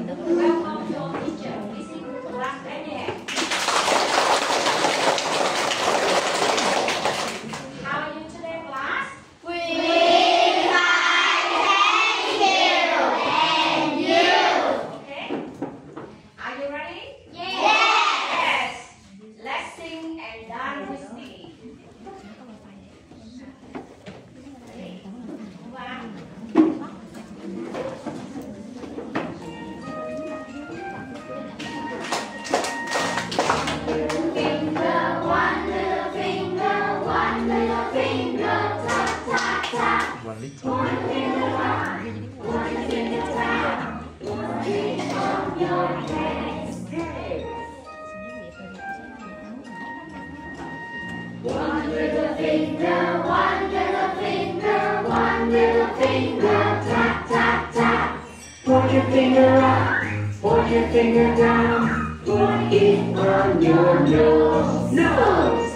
Welcome your teacher. Visit class again. How are you today, class? We fine, thank you. And you? Okay. Are you ready? Yes. Let's sing and dance with me. One little. One finger up, one finger down, one finger on your head. One little finger, one little finger, one little finger, tap, tap, tap. Point your finger up, point your finger down, put it on your nose, nose.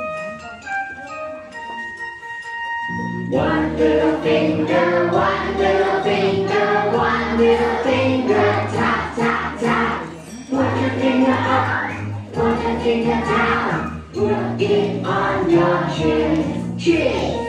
One little finger, one little finger, one little finger, tap, tap, tap. Point your finger up, point your finger down, put it on your chin, chin.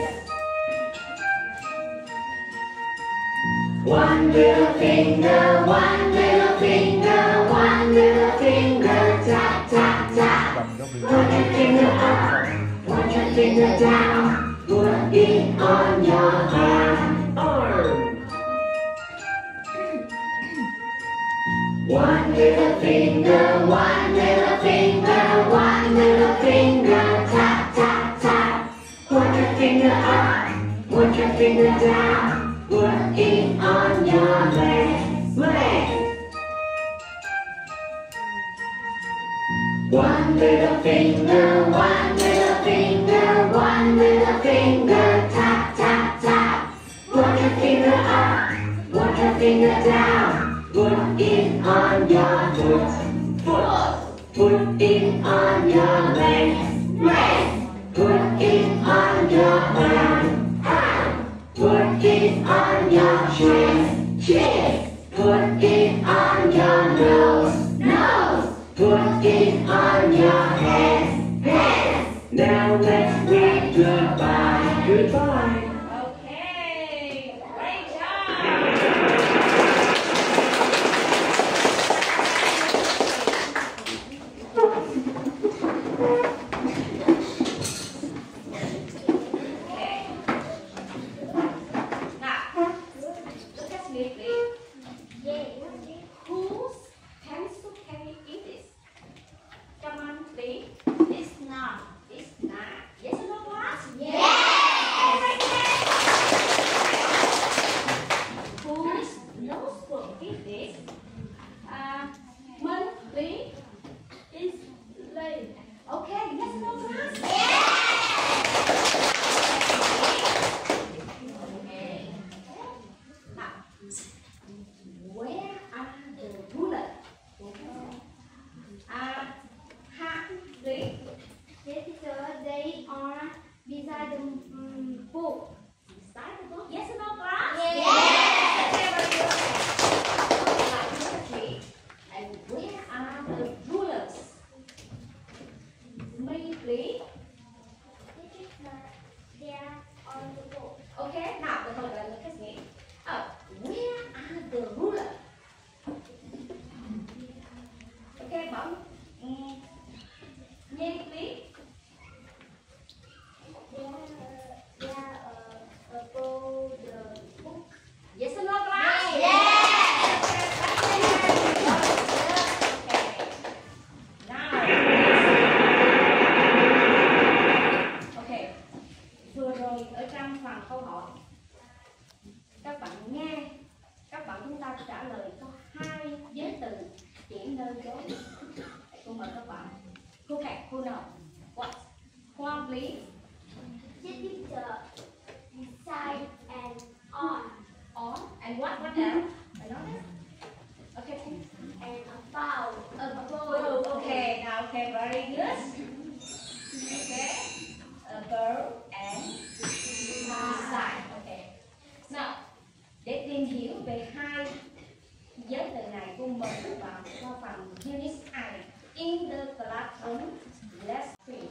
One little finger, one little finger, one little finger, tap, tap, tap. Point your finger up, point your finger down. Put it on your arm. One little finger, one little finger, one little finger, tap, tap, tap. Put your finger up, put your finger down, put it on your leg, leg. One little finger, one little finger, one little finger, tap, tap, tap. Put your finger up, put your finger down, put it on your foot, foot. Put it on your leg, leg. Put it on your arm, arm. Put it on your chin, chin. Put it on your nose, nose. Put it on your head, head. Now let's say goodbye, goodbye. Okay. Great job. Okay. Now, look at me, please. Whose pencil case is this? Come on, please. It's not. It's not. Yes or no, class? Whose notebook is this? Minh, please. It's late. Okay, yes or no, class? Okay. Now, where are the rulers? Hat, please. Yes, teacher, they are beside the book. Beside the book. Yes or no, class? Yes. Okay, very good. Now, look at me. And where are the rulers? Me, please. They are on the book. Okay, now look at me. Where are the rulers? Okay, bấm. Nhi, please. They are above the book. Yes or no, class? Yes. Okay. Now. Okay. Vừa rồi ở trong phần câu hỏi các bạn nghe, các bạn chúng ta trả lời có 2 giới từ chỉ nơi chốn. Cô mời các bạn. Who know? What? One, please. Yes, teacher, beside and on. On. And what else? Another? Okay. And about. Above. Okay. Now, okay. Very good. Okay. Above and beside. Okay. Now, để tìm hiểu về 2 giới từ này, cùng mời các bạn vào phần Unit 2 in the classroom. Let's see.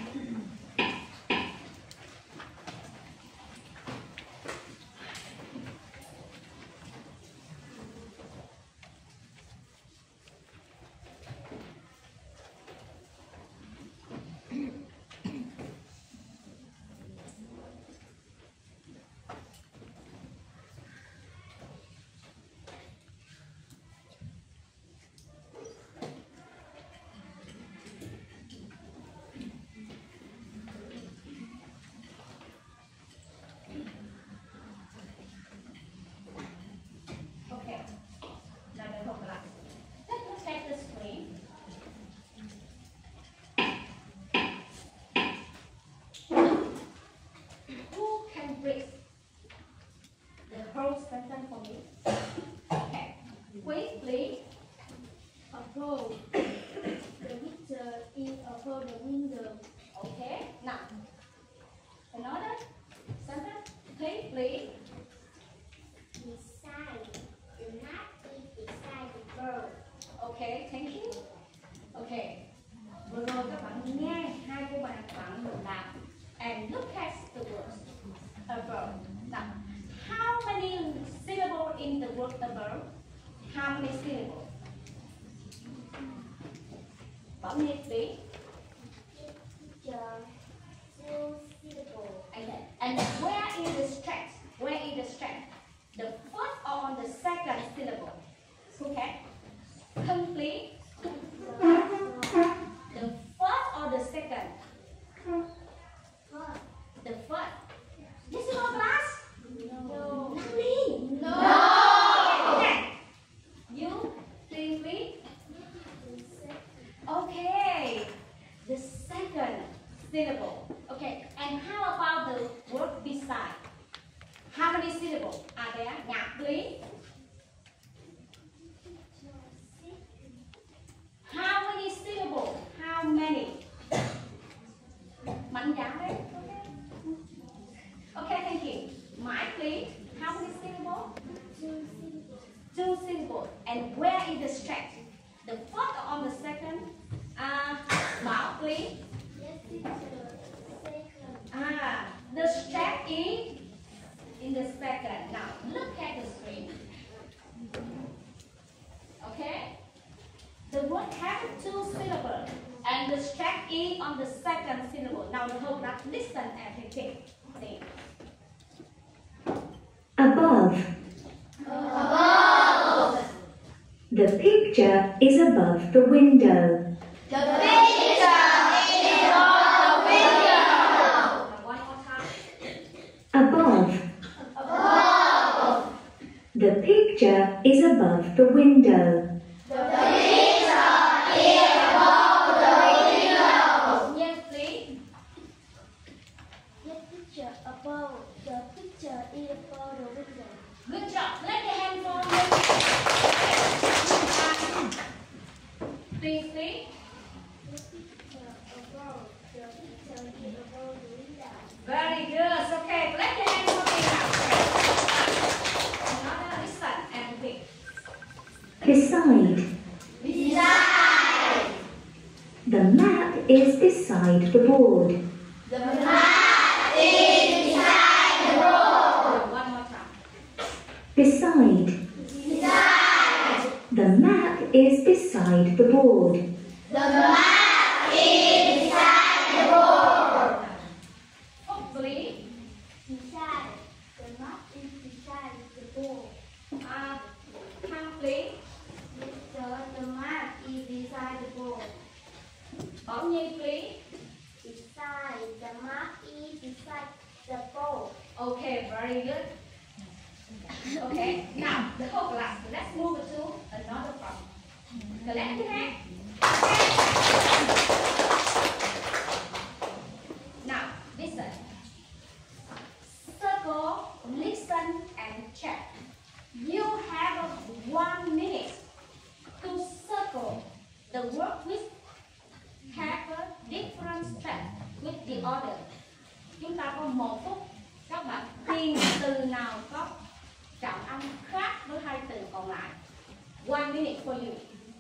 Sentence for me. Okay. Quickly approach the picture in above the window. Okay. Now, another sentence. Quickly. Beside the mat is beside the bird. Okay. Thank you. Okay. Vừa rồi các bạn nghe hai cô bạn làm and look at the words above. Now, how many syllables in the word above? How many syllables? Bảo Nhi, please. Two syllables. And where is the stretch? Where is the stretch? The first or on the second syllable? Okay. Complete. The first or the second? The first. Yes or no, class? No. Nothing. No. Okay. You think please? Okay. The second syllable. Okay. And how about the word beside? How many syllables are there? Nhạc, please. How many syllables? How many? Mạnh dạn đấy. Okay, thank you. Mãi, please. How many syllables? Two syllables. And where is the stretch? The first or on the second? Bảo, please. Yes, teacher. Second. The stretch is in the second. Now, look at the screen. Okay? The word has two syllables, and the stretch is on the second syllable. Now, the whole class listen and repeat. See. Above. Above. The picture is above the window. The picture is above the window. One more time. Above. Above. The picture is above the window. The picture is above the window. Yes, please. Yes, teacher, above. The picture is above the window. Good job. Let your hand fall. Please, please. Yes, teacher, above. The picture is above the window. Very good. Okay, let your hand fall now. Another listen and repeat. Beside. Beside. The map is beside the board. The map is beside the road. One more time. Beside. Beside. The map is beside the board. The map is beside the road. Hopefully, Beside. The map is beside the board. come please. Teacher, the map is beside the board. Bảo Nhi, please. Beside. The map is beside the board. Okay, very good. Okay, now the whole class, let's move to another part. Collect your hand. Now, listen. Circle, listen, and check. You have 1 minute to circle the word which have a different step with the other. Chúng ta có 1 phút. Các bạn tìm từ nào có trọng âm khác với hai từ còn lại. 1 1 minute for you.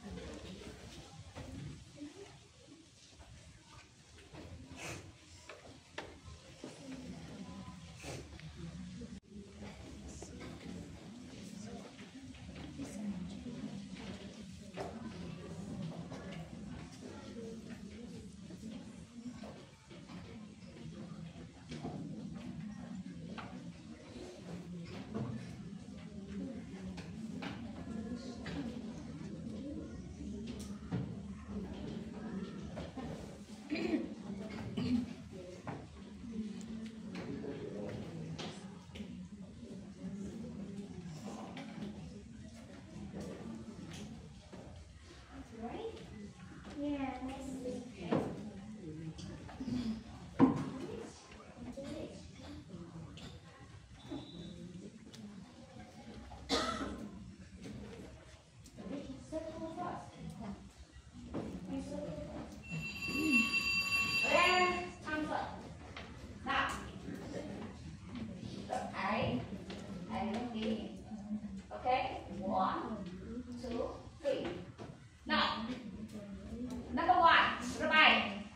Okay, 1, 2, 3. Now, number 1,ระบาย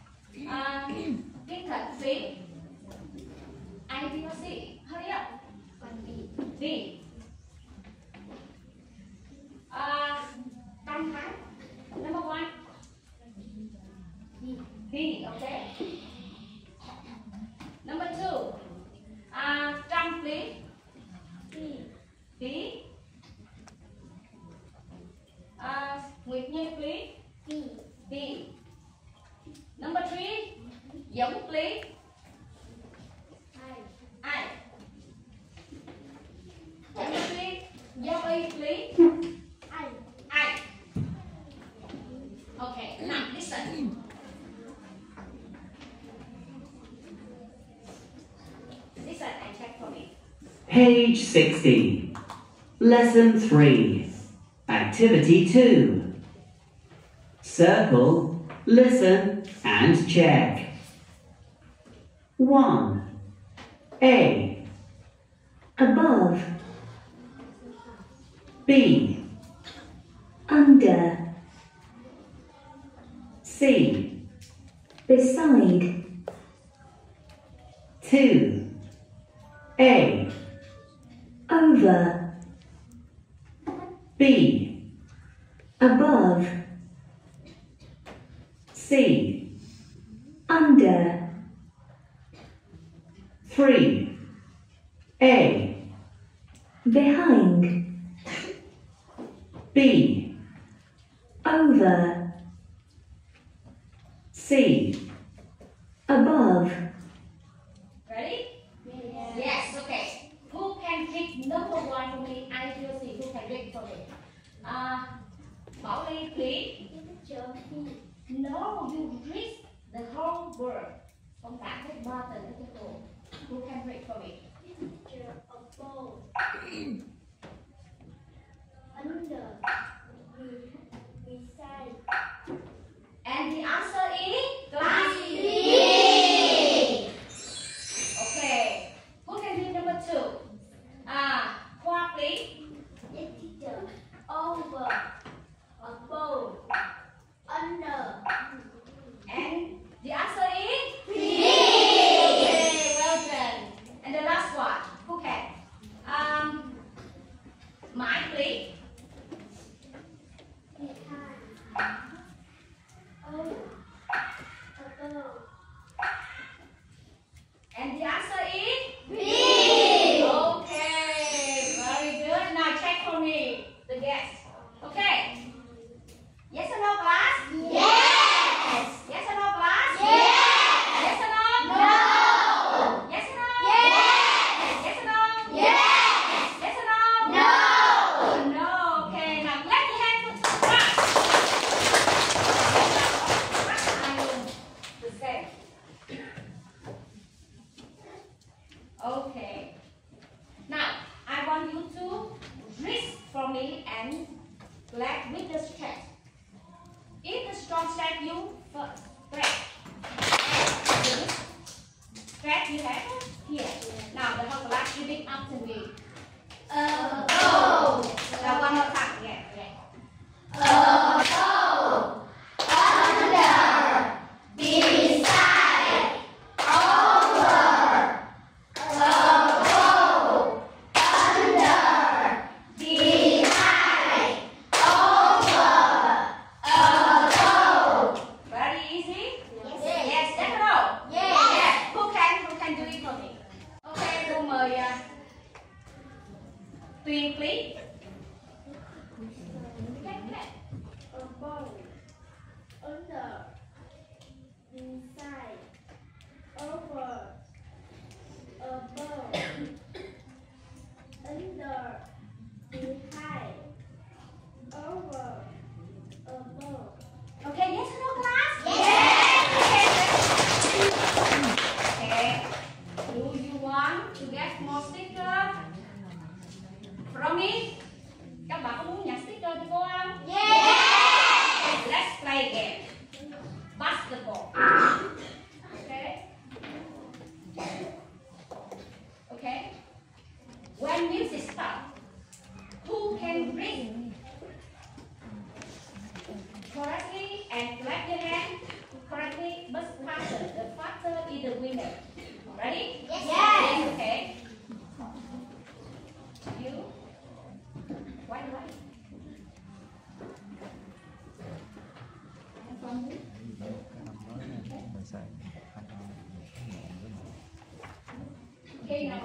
viết thật phím. I D O C. Hurry up. D. Tăng thắng. Number 1. D. Okay. Number 2. Trăng phím. D. Nguyệt Như please. D. Number 3. Giống please. I. Number 3. Zoe please. I. Okay, now listen. Listen and check for me. Page 60. Lesson 3. Activity 2. Circle, listen and check. 1. A. Above. B. Under. C. Beside. 2. A. Over. B. Above. C. Under. 3. A. Behind. B. Over. C. Above. Ready? Yes, okay. Who can pick number 1 for me? I will see who can pick for me. Bảo Ly, please. No, you read the whole word. Con tả hết 3 từ cho cô. Who can read for me? Above. Under. Beside. And the answer is class B. Okay. Who can read number 2? Khoa, please. Yes, teacher. Over. Above. Under. And the answer is okay, well done. And the last one, who can? Mine, please. Behind. Over. Above. And the answer is B. okay, very good. Now check for me, the guess. Okay. Yes or no, class? Yes. Yes or no, class? Yes. Yes or no? No. Yes or no? Yes. Yes or no? Yes. Yes or no? No. No. Okay. Now clap your hands for class. The same. Okay. Now I want you to read for me and clap with the stretch. If the strong stretch, you first stretch. Stretch you have here. Now the whole class repeat after me. Above. Now one more time. Yeah.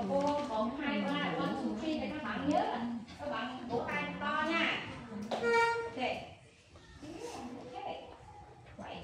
cô 1, 2, 3, 1, 2, 3 để các bạn nhớ. Các bạn vỗ tay to nha. Ok. Ok. Vậy.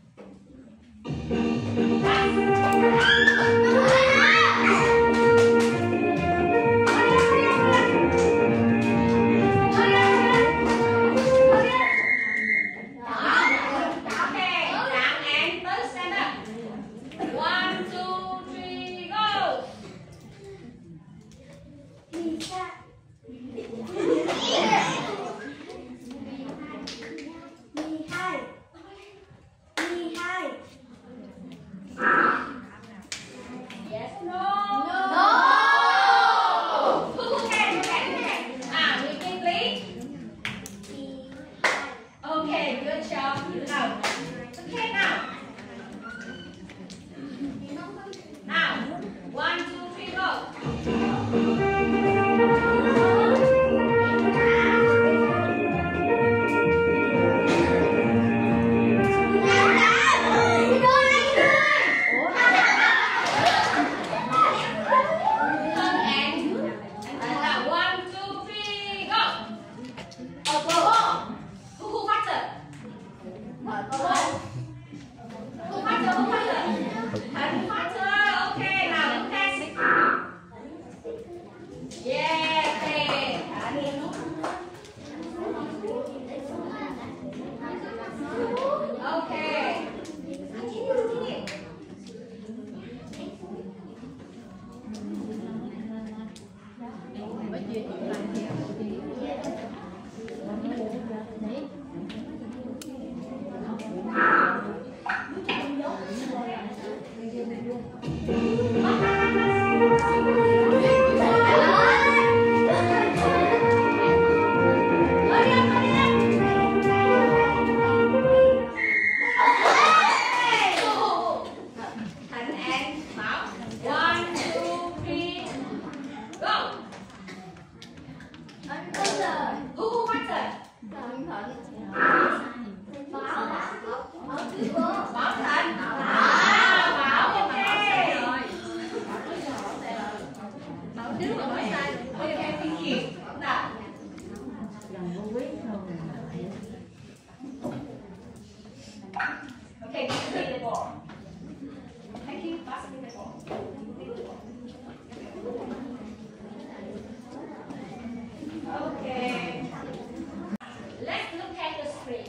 Okay, take the ball. Thank you. Pass me the ball. Okay. Let's look at the screen.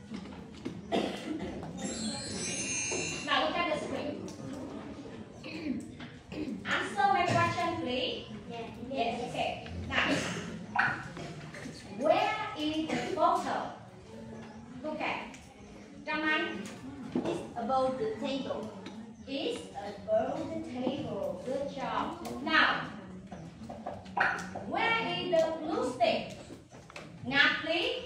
Now look at the screen. Answer my question, please. Yes. Okay. Now, where is the photo? Okay. Trong Anh. It's above the table. Is above the table. Good job. Now, where is the blue stick? Ngọc, please.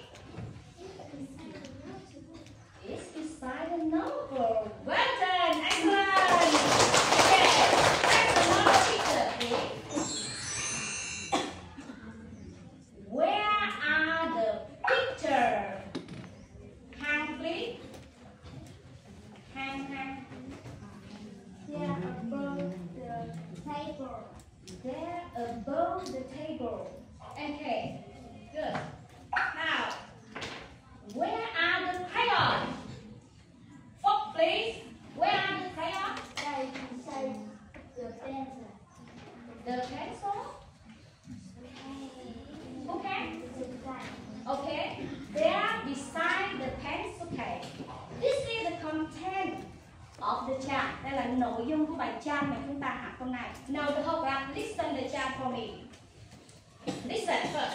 It's beside the notebook. Well done. Excellent. Okay. Take another picture, please. Where are the pictures? Hand, please. Hand. They are above the table. They're above the table. Okay, good. Now, where are the crayons? Fox, please. Where are the crayons? They beside the pencil. The pencil? Okay. Okay. They're beside the pencil case. This is the content of the chant. Đây là nội dung của bài chant mà chúng ta học hôm nay. Now the whole class, listen the chant for me. Listen first.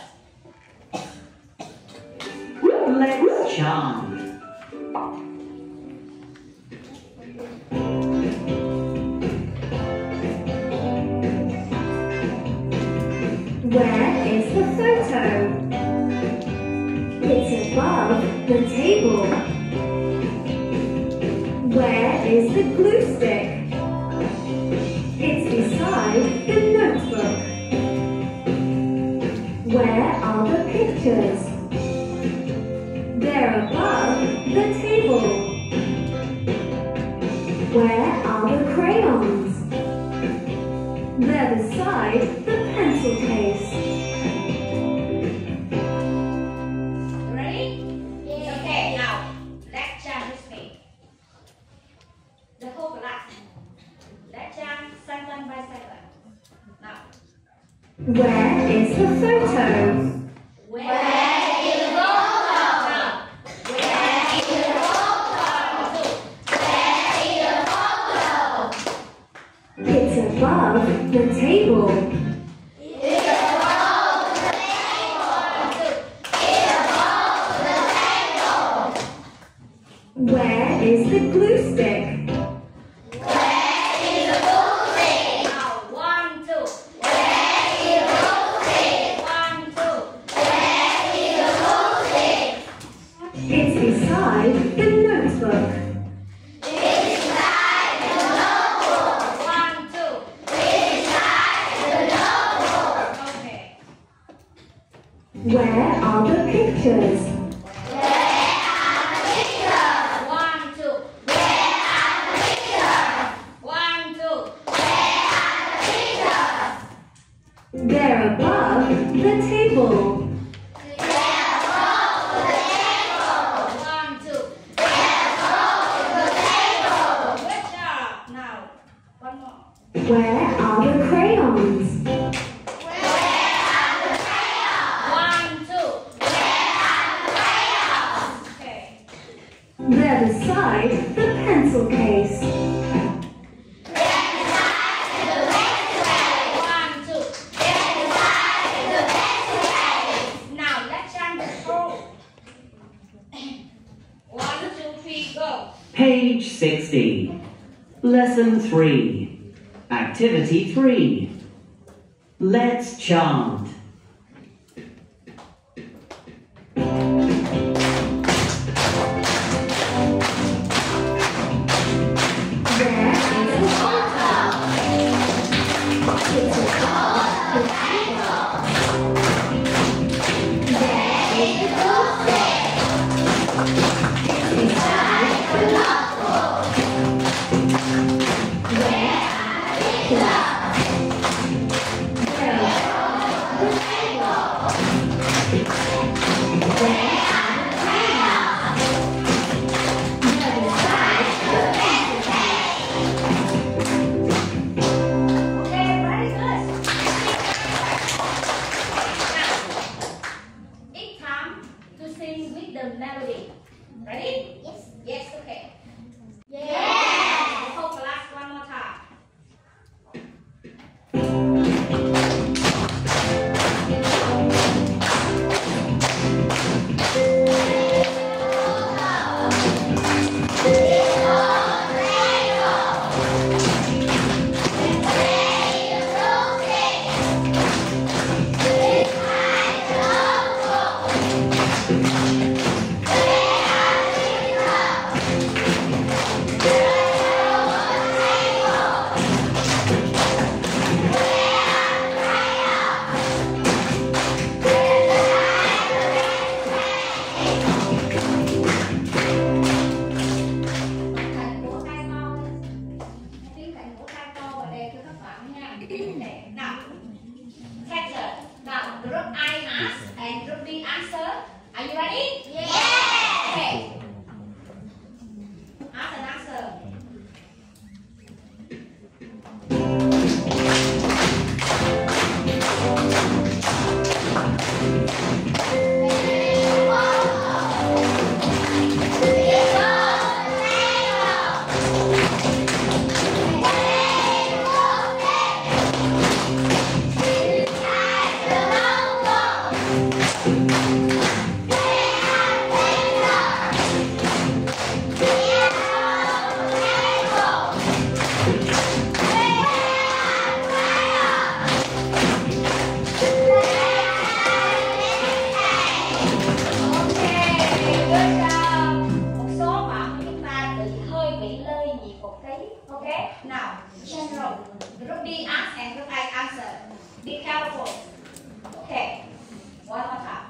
Let's chant. Where is the photo? It's above the table. Where is the glue stick? It's beside the notebook. Where are the pictures? They're above the table. Where are the crayons? They're beside Where is the photo? It's above the table. Where is the glue stick? It's beside the notebook. Where are the pictures? They're above the table. Where are the crayons? They're beside the pencil case. Now let's chant the whole. 1, 2, 3, go. Page 60. Lesson 3. Activity 3. Let's chant. Melody. Ready? Yes. Yes, okay. Yeah. Whole class one more time. Now, sector. Now, group I ask and group B answer. Are you ready? Yeah. Okay. Ask and answer. Okay, now, general. Group B ask and group I answer. Be careful. Okay, one more time.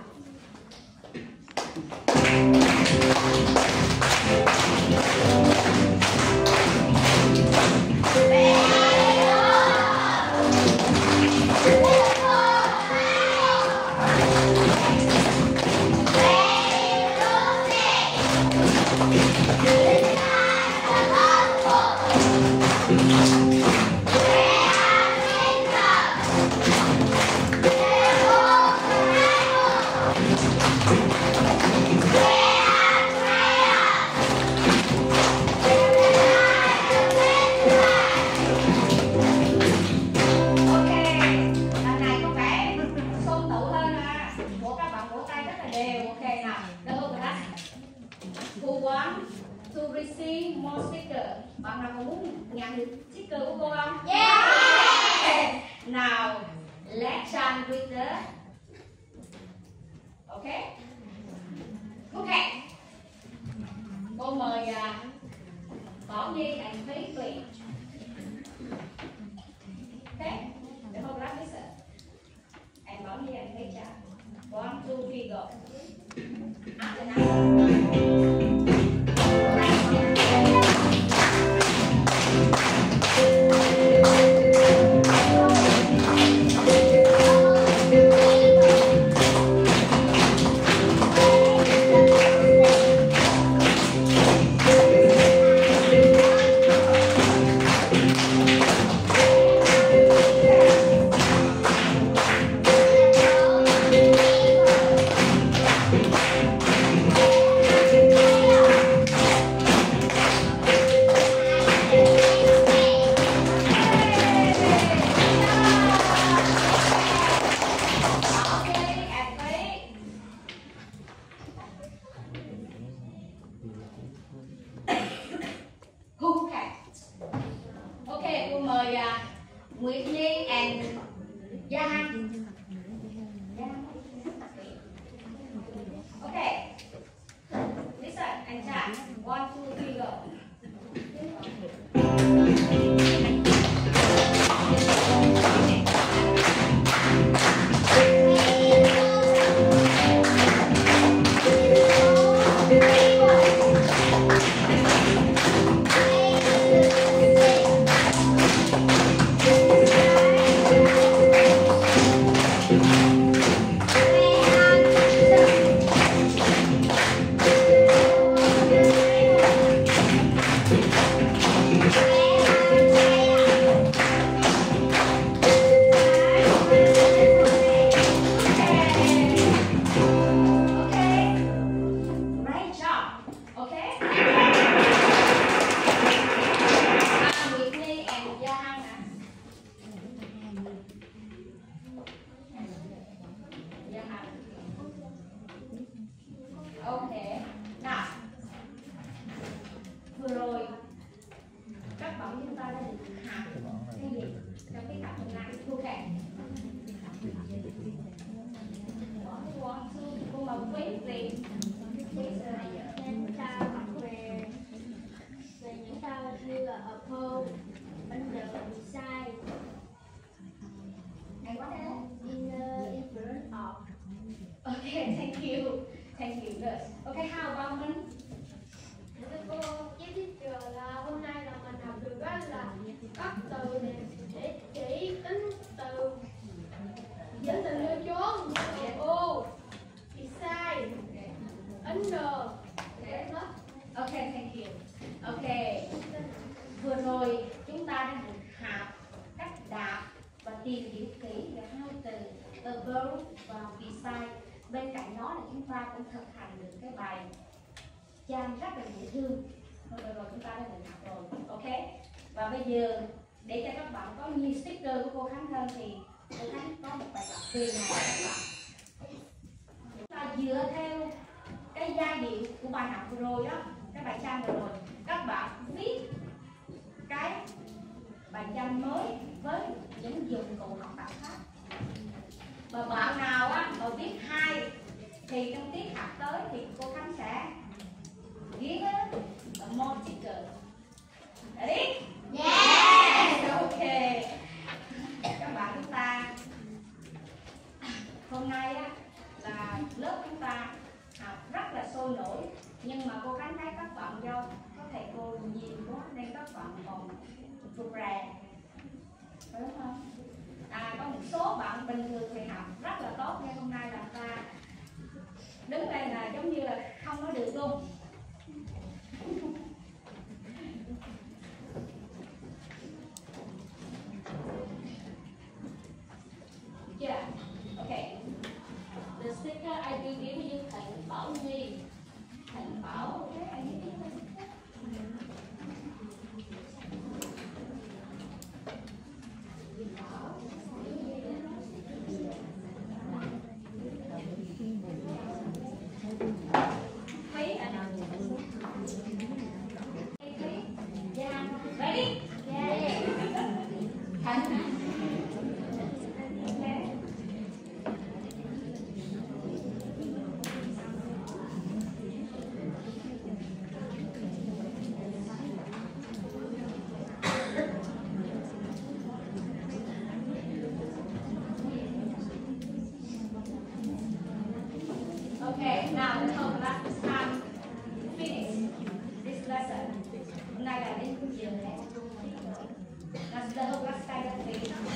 receive more sticker? Bạn nào còn muốn nhận được sticker của cô không? Yeah. Now, let's chant with the. Okay. Okay. Cô mời Bảo Nhi and Thúy Tuyền. Okay. The whole class listen. And Bảo Nhi and Thúy chant. 1, 2, 3, go. After that. Okay, cô mời Nguyệt Nhi and Gia Hằng. Okay, listen and chant. 1, 2, 3, go. Okay. Nào, vừa rồi các bạn chúng ta đã được học cái gì trong cái tập hôm nay? Okay. Cô mời Quý Tuyền. Nên ta học về những tao như là uphold, under, beside, And what else? in front of. Okay, thank you. Thank you. Good. Okay, how about Minh? Thưa cô, với teacher là hôm nay là mình học được đó là các từ này để chỉ tính từ dẫn từ nơi chốn như là ô, beside, under, để hết. Okay, thank you. Okay. Vừa rồi chúng ta đã được học cách đọc và tìm hiểu kỹ về hai từ above và beside. Bên cạnh đó là chúng ta cũng thực hành được cái bài chant rất là dễ thương. Vừa rồi chúng ta đã được học rồi. Ok. Và bây giờ để cho các bạn có nhiều sticker của cô Khánh hơn thì cô Khánh có một bài tập tùy này các bạn. Chúng ta dựa theo cái giai điệu của bài học vừa rồi đó, cái bài chant vừa rồi, các bạn viết cái bài chant mới với những dụng cụ học tập khác. Và bạn nào mà viết hay thì trong tiết học tới thì cô Khánh sẽ ghi more sticker. Ready? Yeah. Ok. Các bạn chúng ta hôm nay là lớp chúng ta học rất là sôi nổi, nhưng mà cô Khánh thấy các bạn do có thầy cô nhiều quá nên các bạn còn rụt rè, đúng không? Có một số bạn bình thường thì học rất là tốt, nhưng hôm nay là ta đứng đây là giống như là không nói được luôn. Yeah. Okay. The sticker I will give you Thành Bảo Nhi. Thành Bảo, okay, I give you the sticker. Thúy giờ hè. Let's go, let's stay, let's stay.